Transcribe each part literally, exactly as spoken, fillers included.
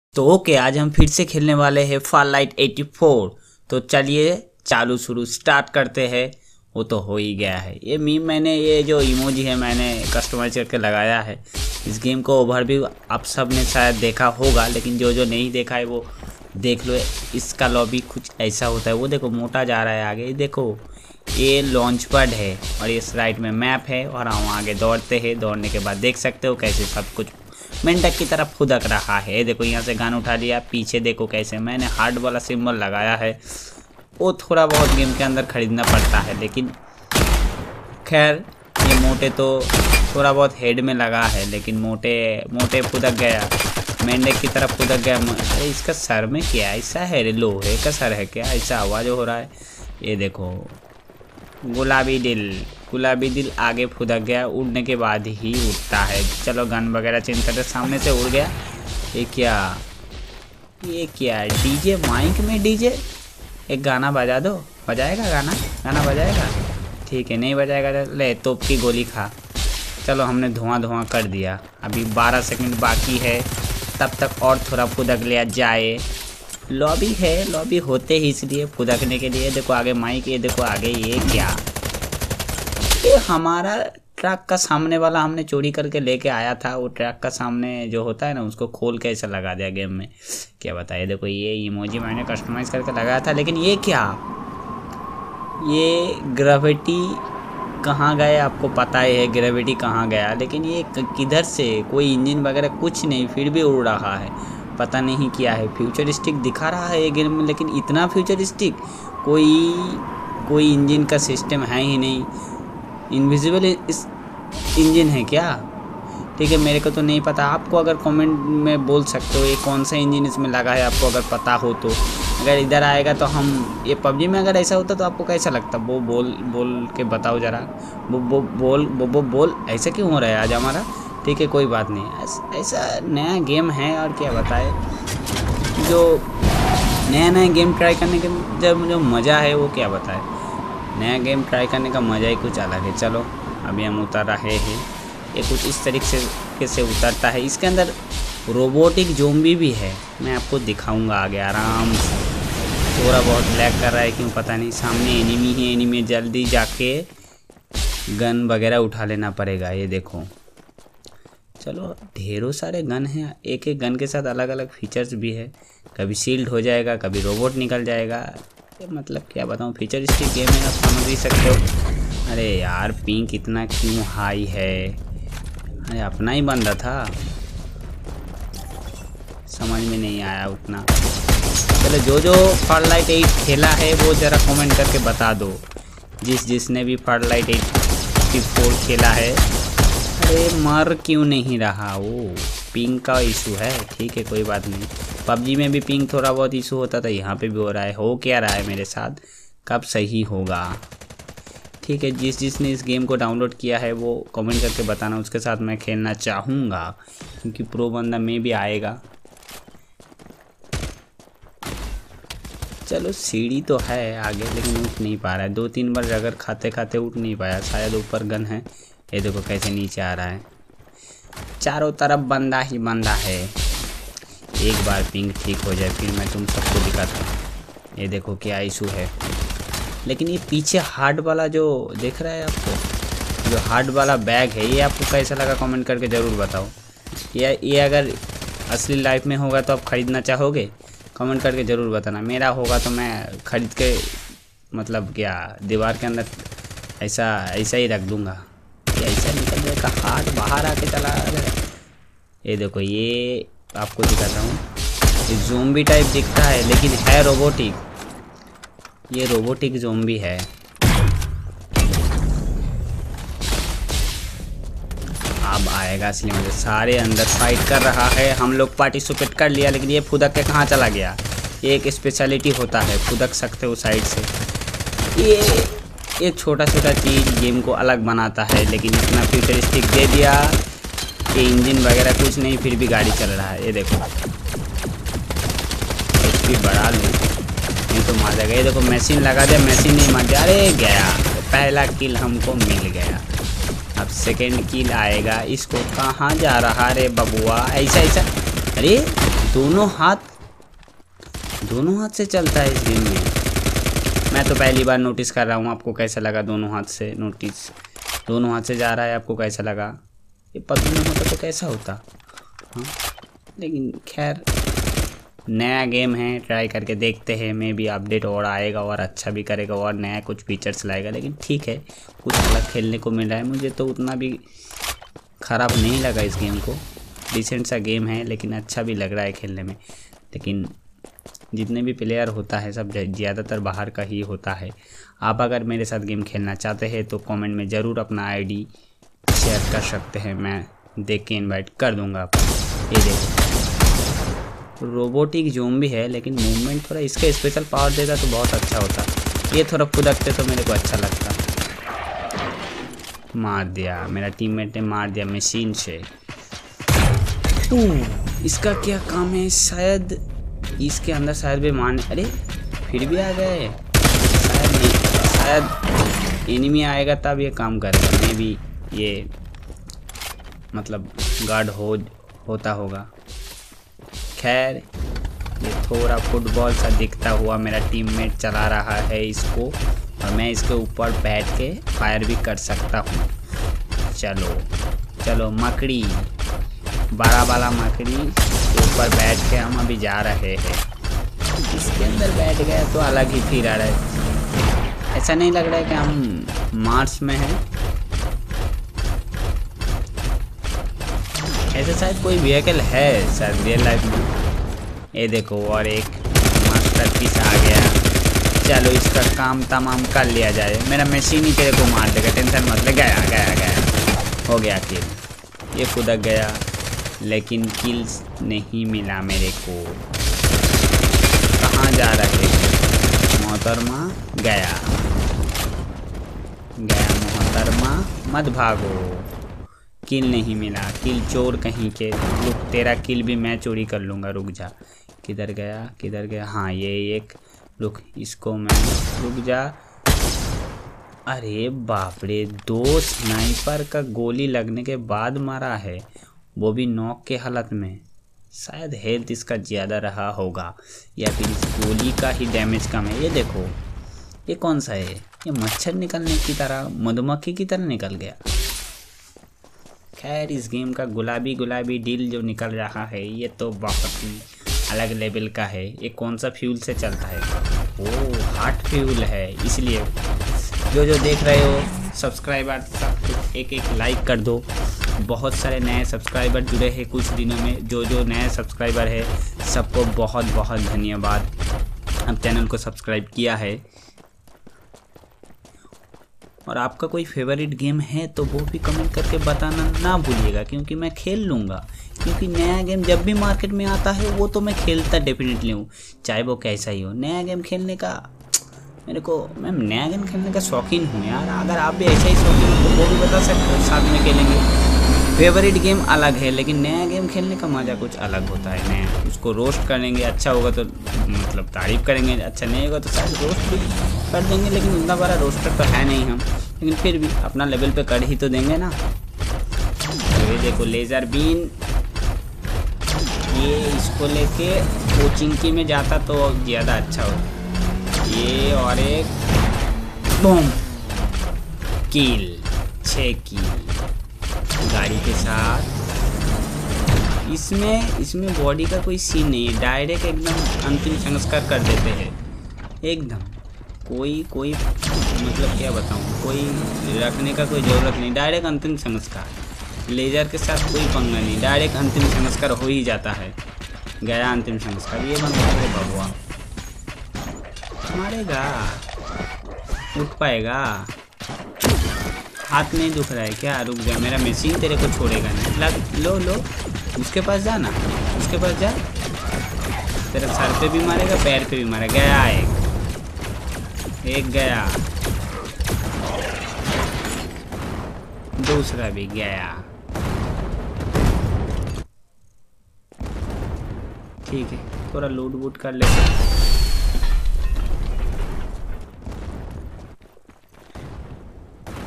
तो ओके, आज हम फिर से खेलने वाले हैं फारलाइट एटी फोर। तो चलिए चालू शुरू स्टार्ट करते हैं। वो तो हो ही गया है। ये मीम मैंने ये जो इमोजी है मैंने कस्टमाइज करके लगाया है। इस गेम को ओवरव्यू आप सब ने शायद देखा होगा, लेकिन जो जो नहीं देखा है वो देख लो। इसका लॉबी कुछ ऐसा होता है। वो देखो मोटा जा रहा है आगे, ये देखो ये लॉन्च पैड है और इस राइट में मैप है और हम आगे दौड़ते हैं। दौड़ने के बाद देख सकते हो कैसे सब कुछ मेंढक की तरफ फुदक रहा है। देखो यहाँ से गन उठा लिया, पीछे देखो कैसे मैंने हार्ट वाला सिंबल लगाया है। वो थोड़ा बहुत गेम के अंदर खरीदना पड़ता है, लेकिन खैर ये मोटे तो थोड़ा बहुत हेड में लगा है, लेकिन मोटे मोटे फुदक गया, मेंढक की तरफ फुदक गया। अरे इसका सर में क्या ऐसा है? लोहे का सर है क्या? ऐसा आवाज़ हो रहा है। ये देखो गुलाबी दिल, गुलाबी दिल आगे फुदक गया, उड़ने के बाद ही उड़ता है। चलो गन वगैरह चेंज करते, सामने से उड़ गया। ये क्या ये क्या डीजे माइक में डीजे? एक गाना बजा दो। बजाएगा गाना? गाना बजाएगा? ठीक है, नहीं बजाएगा तो ले तोप की गोली खा। चलो हमने धुआं धुआं कर दिया। अभी बारह सेकंड बाकी है, तब तक और थोड़ा फुदक लिया जाए। लॉबी है, लॉबी होते ही इसलिए फुदकने के लिए। देखो आगे माइक, ये देखो आगे ये क्या, ये हमारा ट्रक का सामने वाला हमने चोरी करके लेके आया था। वो ट्रक का सामने जो होता है ना, उसको खोल के ऐसा लगा दिया गेम में। क्या बताइए, देखो ये इमोजी मैंने कस्टमाइज करके लगाया था, लेकिन ये क्या, ये ग्रेविटी कहाँ गए? आपको पता ही है ग्रेविटी कहाँ गया, लेकिन ये किधर से? कोई इंजन वगैरह कुछ नहीं, फिर भी उड़ रहा है। पता नहीं क्या है। फ्यूचरिस्टिक दिखा रहा है ये गेम में, लेकिन इतना फ्यूचरिस्टिक कोई कोई इंजन का सिस्टम है ही नहीं। इनविजिबल इस इंजन है क्या? ठीक है, मेरे को तो नहीं पता। आपको अगर कमेंट में बोल सकते हो ये कौन सा इंजन इसमें लगा है, आपको अगर पता हो तो। अगर इधर आएगा तो हम ये पबजी में अगर ऐसा होता तो आपको कैसा लगता? वो बोल बोल के बताओ ज़रा। वो वो बोल वो वो बोल ऐसा क्यों हो रहा है आज हमारा? ठीक है, कोई बात नहीं। ऐसा नया गेम है और क्या बताए, जो नया नया गेम ट्राई करने के जब जो मज़ा है वो क्या बताए। नया गेम ट्राई करने का मज़ा ही कुछ अलग है। चलो अभी हम उतर रहे हैं। ये कुछ इस तरीके से कैसे उतरता है। इसके अंदर रोबोटिक ज़ोंबी भी है, मैं आपको दिखाऊंगा आगे आराम से। थोड़ा बहुत लैग कर रहा है क्यों पता नहीं। सामने एनिमी ही एनिमी, जल्दी जाके गन वगैरह उठा लेना पड़ेगा। ये देखो चलो ढेरों सारे गन हैं, एक एक गन के साथ अलग अलग फीचर्स भी है। कभी शील्ड हो जाएगा, कभी रोबोट निकल जाएगा। मतलब क्या बताऊँ, फीचरिस्टिक गेम है, आप समझ ही सकते हो। अरे यार पिंक इतना क्यों हाई है? अरे अपना ही बंदा था, समझ में नहीं आया उतना। चलो जो जो फारलाइट एट खेला है वो ज़रा कमेंट करके बता दो, जिस जिसने भी फारलाइट एटी फोर खेला है। अरे मर क्यों नहीं रहा? वो पिंग का इशू है। ठीक है, कोई बात नहीं। पबजी में भी पिंग थोड़ा बहुत इशू होता था, यहाँ पे भी हो रहा है। हो क्या रहा है मेरे साथ? कब सही होगा? ठीक है, जिस जिसने इस गेम को डाउनलोड किया है वो कमेंट करके बताना, उसके साथ मैं खेलना चाहूँगा, क्योंकि प्रो बंदा में भी आएगा। चलो सीढ़ी तो है आगे, लेकिन उठ नहीं पा रहा है। दो तीन बार अगर खाते खाते उठ नहीं पाया, शायद ऊपर गन है। ये देखो कैसे नीचे आ रहा है। चारों तरफ बंदा ही बंदा है। एक बार पिंग ठीक हो जाए फिर मैं तुम सबको दिखाता हूँ। ये देखो क्या इशू है। लेकिन ये पीछे हार्ड वाला जो देख रहा है आपको, जो हार्ड वाला बैग है, ये आपको कैसा लगा कमेंट करके ज़रूर बताओ। ये ये अगर असली लाइफ में होगा तो आप ख़रीदना चाहोगे? कमेंट करके ज़रूर बताना। मेरा होगा तो मैं ख़रीद के मतलब क्या दीवार के अंदर ऐसा ऐसा ही रख दूँगा। ऐसा निकल जाएगा, हाथ बाहर आके चला गया। ये देखो ये आपको दिखाता हूँ, ये ज़ोंबी टाइप दिखता है लेकिन है रोबोटिक। ये रोबोटिक ज़ोंबी है। अब आएगा असली मजे। सारे अंदर फाइट कर रहा है, हम लोग पार्टिसिपेट कर लिया, लेकिन ये फुदक के कहाँ चला गया? ये एक स्पेशलिटी होता है, फुदक सकते हो साइड से। ये ये छोटा छोटा चीज़ गेम को अलग बनाता है, लेकिन इतना फ्यूचरिस्टिक दे दिया कि इंजन वगैरह कुछ नहीं, फिर भी गाड़ी चल रहा है। ये देखो एच पी बढ़ा लूँ नहीं तो मार जाएगा। ये देखो मशीन लगा दिया, मशीन नहीं मार दिया। अरे गया, पहला किल हमको मिल गया। अब सेकेंड किल आएगा। इसको कहाँ जा रहा रे बबुआ? ऐसा ऐसा, अरे दोनों हाथ दोनों हाथ से चलता है इस गेम में। मैं तो पहली बार नोटिस कर रहा हूँ। आपको कैसा लगा दोनों हाथ से नोटिस दोनों हाथ से जा रहा है, आपको कैसा लगा? ये पता नहीं होता तो कैसा होता। हाँ, लेकिन खैर नया गेम है, ट्राई करके देखते हैं। मे भी अपडेट और आएगा और अच्छा भी करेगा और नया कुछ फीचर्स लाएगा। लेकिन ठीक है, कुछ अलग खेलने को मिल रहा है। मुझे तो उतना भी ख़राब नहीं लगा इस गेम को। डिसेंट सा गेम है, लेकिन अच्छा भी लग रहा है खेलने में। लेकिन जितने भी प्लेयर होता है सब ज़्यादातर बाहर का ही होता है। आप अगर मेरे साथ गेम खेलना चाहते हैं तो कमेंट में ज़रूर अपना आईडी शेयर कर सकते हैं, मैं देख के इनवाइट कर दूंगा आपको। ये देखो रोबोटिक ज़ोंबी है, लेकिन मूवमेंट थोड़ा इसका स्पेशल पावर देता तो बहुत अच्छा होता। ये थोड़ा फुदकते तो मेरे को अच्छा लगता। मार दिया, मेरा टीममेट ने मार दिया मशीन से। इसका क्या काम है? शायद इसके अंदर शायद भी मारने, अरे फिर भी आ गए। शायद नहीं, शायद एनिमी आएगा तब ये काम करेगा। मे भी ये मतलब गार्ड हो होता होगा। खैर ये थोड़ा फुटबॉल सा दिखता हुआ मेरा टीममेट चला रहा है इसको, और मैं इसके ऊपर बैठ के फायर भी कर सकता हूँ। चलो चलो मकड़ी, बड़ा वाला मकड़ी के ऊपर बैठ के हम अभी जा रहे हैं। इसके अंदर बैठ गया तो अलग ही फील आ रहा है। ऐसा नहीं लग रहा है कि हम मार्स में हैं। ऐसा शायद कोई व्हीकल है शायद रियल लाइफ में। ये देखो और एक मास्टर पीस आ गया। चलो इसका काम तमाम कर लिया जाए। मेरा मशीन ही तेरे को मार देगा, टेंशन मत ले। गया गया गया हो गया किल। ये खुदक गया, लेकिन किल्स नहीं मिला मेरे को। कहाँ जा रहे मोहतरमा? गया गया मोहतरमा, मत भागो। किल नहीं मिला, किल चोर कहीं के। रुक, तेरा किल भी मैं चोरी कर लूँगा। रुक जा, किधर गया किधर गया? हाँ ये एक, रुक इसको मैं, रुक जा। अरे बाप रे, दो स्नाइपर का गोली लगने के बाद मारा है, वो भी नॉक के हालत में। शायद हेल्थ इसका ज़्यादा रहा होगा, या फिर इस गोली का ही डैमेज कम है। ये देखो ये कौन सा है? ये मच्छर निकलने की तरह, मधुमक्खी की तरह निकल गया। खैर इस गेम का गुलाबी गुलाबी दिल जो निकल रहा है ये तो बहुत ही अलग लेवल का है। ये कौन सा फ्यूल से चलता है? ओह हार्ट फ्यूल है। इसलिए जो जो देख रहे हो सब्सक्राइबर सब कुछ एक एक लाइक कर दो। बहुत सारे नए सब्सक्राइबर जुड़े हैं कुछ दिनों में। जो जो नए सब्सक्राइबर है सबको बहुत बहुत धन्यवाद। अब चैनल को सब्सक्राइब किया है। और आपका कोई फेवरेट गेम है तो वो भी कमेंट करके बताना ना भूलिएगा, क्योंकि मैं खेल लूँगा। क्योंकि नया गेम जब भी मार्केट में आता है वो तो मैं खेलता डेफिनेटली हूँ, चाहे वो कैसा ही हो। नया गेम खेलने का मेरे को, मैं नया गेम खेलने का शौकीन हूँ यार। अगर आप भी ऐसा ही शौकीन हो तो वो भी बता सकते हो, साथ में खेलेंगे। फेवरेट गेम अलग है, लेकिन नया गेम खेलने का मज़ा कुछ अलग होता है। नया उसको रोस्ट करेंगे, अच्छा होगा तो मतलब तारीफ़ करेंगे, अच्छा नहीं होगा तो शायद रोस्ट भी कर देंगे। लेकिन उतना बड़ा रोस्टर तो है नहीं हम, लेकिन फिर भी अपना लेवल पे कर ही तो देंगे ना। तो ये देखो लेज़र बीन, ये इसको लेके कोचिंग में जाता तो ज़्यादा अच्छा होता। ये और एक बूम किल, छः किल गाड़ी के साथ। इसमें इसमें बॉडी का कोई सीन नहीं है, डायरेक्ट एकदम अंतिम संस्कार कर देते हैं एकदम। कोई कोई मतलब क्या बताऊँ, कोई रखने का कोई ज़रूरत नहीं, डायरेक्ट अंतिम संस्कार। लेज़र के साथ कोई पंगा नहीं, डायरेक्ट अंतिम संस्कार हो ही जाता है। गया अंतिम संस्कार। ये बंद कर दे भगवान, मारेगा, उठ पाएगा? हाथ नहीं दुख रहा है क्या? रुक जा, मेरा मशीन तेरे को छोड़ेगा नहीं। लग लो लो, उसके पास जा ना, उसके पास जा। तेरा सर पे भी मारेगा, पैर पे भी मारेगा। गया एक, एक गया, दूसरा भी गया। ठीक है, थोड़ा लूट वूट कर लेते।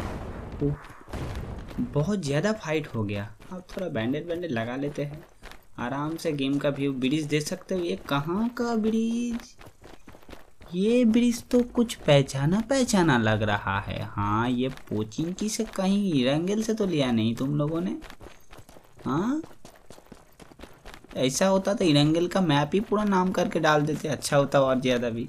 बहुत ज़्यादा फाइट हो गया। अब थोड़ा बैंडेज बैंडेज लगा लेते हैं आराम से गेम का व्यू। ब्रिज देख सकते हो, ये कहाँ का ब्रिज? ये ब्रिज तो कुछ पहचाना पहचाना लग रहा है। हाँ, ये पोचिंकी से कहीं इरंगल से तो लिया नहीं तुम लोगों ने? हाँ, ऐसा होता तो इरंगल का मैप ही पूरा नाम करके डाल देते, अच्छा होता और ज़्यादा भी।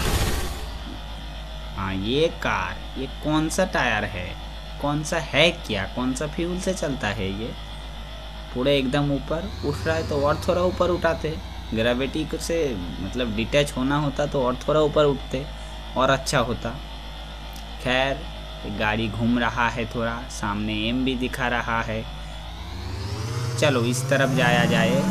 हाँ, ये कार, ये कौन सा टायर है, कौन सा है, क्या कौन सा फ्यूल से चलता है? ये पूरे एकदम ऊपर उठ रहा है, तो और थोड़ा ऊपर उठाते। ग्रेविटी से मतलब डिटैच होना होता तो और थोड़ा ऊपर उठते और अच्छा होता। खैर, गाड़ी घूम रहा है थोड़ा, सामने एम भी दिखा रहा है। चलो इस तरफ जाया जाए।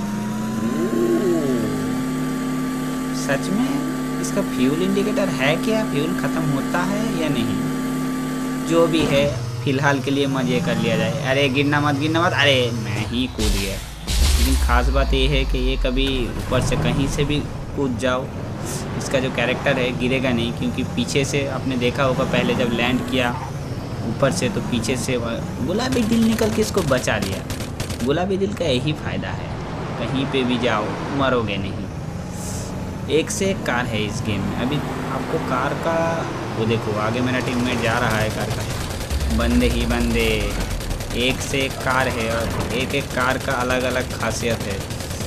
सच में इसका फ्यूल इंडिकेटर है क्या? फ्यूल ख़त्म होता है या नहीं? जो भी है, फिलहाल के लिए मज़े कर लिया जाए। अरे गिरना मत, गिरना मत। अरे मैं ही कूद गया। लेकिन ख़ास बात ये है कि ये कभी ऊपर से कहीं से भी कूद जाओ, इसका जो कैरेक्टर है गिरेगा नहीं, क्योंकि पीछे से आपने देखा होगा पहले जब लैंड किया ऊपर से, तो पीछे से गुलाबी दिल निकल के इसको बचा लिया। गुलाबी दिल का यही फ़ायदा है, कहीं पे भी जाओ मरोगे नहीं। एक से एक कार है इस गेम में। अभी आपको कार का वो देखो, आगे मेरा टीममेट जा रहा है कार का। बंदे ही बंदे, एक से एक कार है और एक एक कार का अलग अलग खासियत है।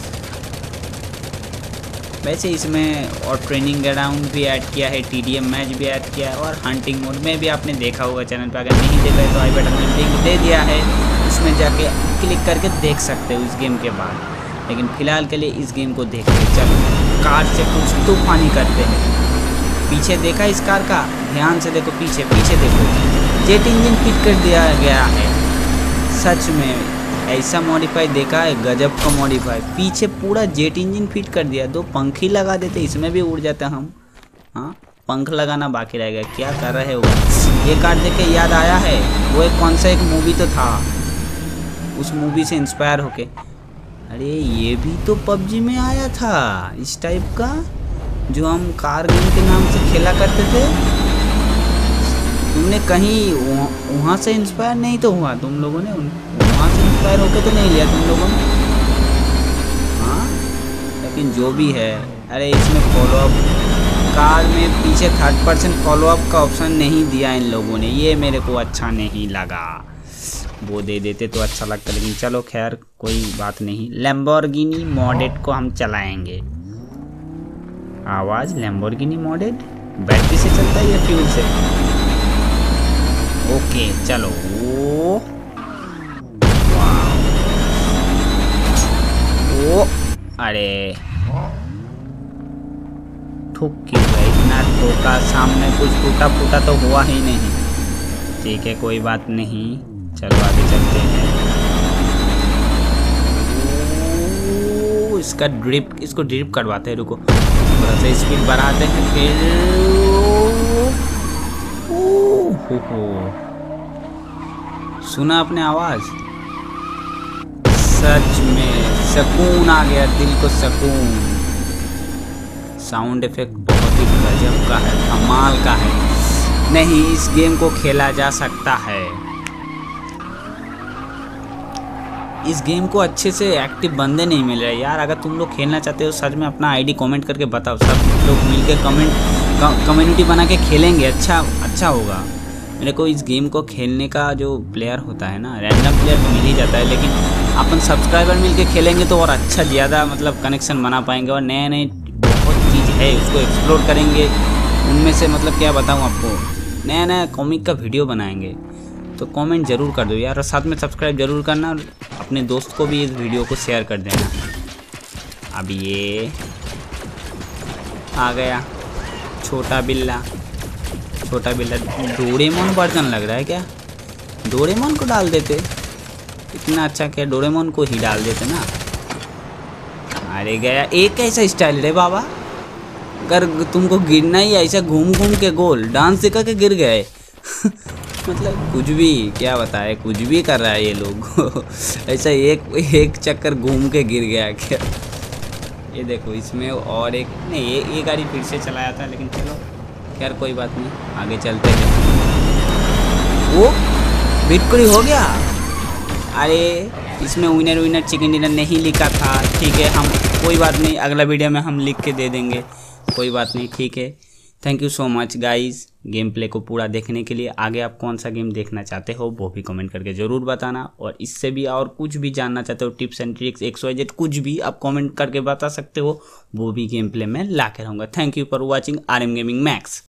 वैसे इसमें और ट्रेनिंग ग्राउंड भी ऐड किया है, टीडीएम मैच भी ऐड किया है, और हंटिंग मोड में भी आपने देखा होगा चैनल पे। अगर नहीं देखा है तो आई बटन में लिंक दे दिया है, उसमें जाके क्लिक करके देख सकते हो इस गेम के बाद। लेकिन फ़िलहाल के लिए इस गेम को देखते चलो, कार से कुछ तूफानी करते हैं। पीछे देखा इस कार का, ध्यान से देखो, पीछे पीछे देखो, जेट इंजन फिट कर दिया गया है। सच में ऐसा मॉडिफाई देखा है, गजब का मॉडिफाई। पीछे पूरा जेट इंजन फिट कर दिया। दो पंखी लगा देते, इसमें भी उड़ जाते हम। हाँ, पंख लगाना बाकी रह गया, क्या कर रहे होगा। ये कार देख के याद आया है, वो एक कौन सा एक मूवी तो था, उस मूवी से इंस्पायर होके। अरे ये भी तो पबजी में आया था इस टाइप का, जो हम कार गेम के नाम से खेला करते थे। तुमने कहीं वहाँ से इंस्पायर नहीं तो हुआ तुम लोगों ने? वहाँ से इंस्पायर होकर तो नहीं लिया तुम लोगों ने? हाँ, लेकिन जो भी है। अरे इसमें फॉलोअप, कार में पीछे थर्ड पर्सन फॉलोअप का ऑप्शन नहीं दिया इन लोगों ने, ये मेरे को अच्छा नहीं लगा। वो दे देते तो अच्छा लगता, लेकिन चलो खैर कोई बात नहीं। लैम्बोर्गिनी मॉडेड को हम चलाएंगे। आवाज़ लैम्बोर्गिनी मॉडेड बैटरी से चलता है या फ्यूल से? ओके चलो। ओ अरे ठुक क्यों गया? इतना ठोका, सामने कुछ टूटा फूटा तो हुआ ही नहीं। ठीक है कोई बात नहीं, चलो आगे चलते हैं। ओ, इसका ड्रिप, इसको ड्रिप करवाते हैं। रुको थोड़ा सा स्पीड बढ़ाते हैं, फिर हो हो सुना आपने आवाज? सच में सुकून आ गया, दिल को सुकून। साउंड इफेक्ट बहुत ही गजब का है, कमाल का है। नहीं, इस गेम को खेला जा सकता है। इस गेम को अच्छे से एक्टिव बंदे नहीं मिल रहे यार। अगर तुम लोग खेलना चाहते हो सच में, अपना आईडी कमेंट करके बताओ। सब लोग मिलके कमेंट कम्युनिटी बना के खेलेंगे, अच्छा अच्छा होगा। मेरे को इस गेम को खेलने का जो प्लेयर होता है ना, रैंडम प्लेयर तो मिल ही जाता है, लेकिन अपन सब्सक्राइबर मिलके खेलेंगे तो और अच्छा ज़्यादा मतलब कनेक्शन बना पाएंगे। और नए नए बहुत चीज़ है, उसको एक्सप्लोर करेंगे। उनमें से मतलब क्या बताऊँ आपको, नया नया कॉमिक का वीडियो बनाएंगे। तो कमेंट ज़रूर कर दो यार, और साथ में सब्सक्राइब ज़रूर करना, और अपने दोस्त को भी इस वीडियो को शेयर कर देना। अब ये आ गया छोटा बिल्ला। छोटा बिल्ला डोरेमोन वर्जन लग रहा है क्या? डोरेमोन को डाल देते, इतना अच्छा क्या, डोरेमोन को ही डाल देते ना। अरे गया, एक ऐसा स्टाइल रे बाबा, अगर तुमको गिरना ही ऐसा घूम घूम के गोल डांस सिखा के गिर गए मतलब कुछ भी, क्या बताए, कुछ भी कर रहा है ये लोग ऐसा एक एक चक्कर घूम के गिर गया क्या? ये देखो इसमें और एक नहीं, ये ये गाड़ी फिर से चलाया था, लेकिन चलो यार कोई बात नहीं, आगे चलते हैं। वो बिटकुरी हो गया। अरे इसमें विनर विनर चिकन डिनर नहीं लिखा था, ठीक है, हम कोई बात नहीं, अगला वीडियो में हम लिख के दे देंगे, कोई बात नहीं, ठीक है। Thank you so much guys game play को पूरा देखने के लिए। आगे आप कौन सा गेम देखना चाहते हो वो भी कमेंट करके ज़रूर बताना, और इससे भी और कुछ भी जानना चाहते हो, tips and tricks X Y Z कुछ भी आप कमेंट करके बता सकते हो, वो भी गेम प्ले में ला के रहूँगा। Thank you for watching R M gaming max.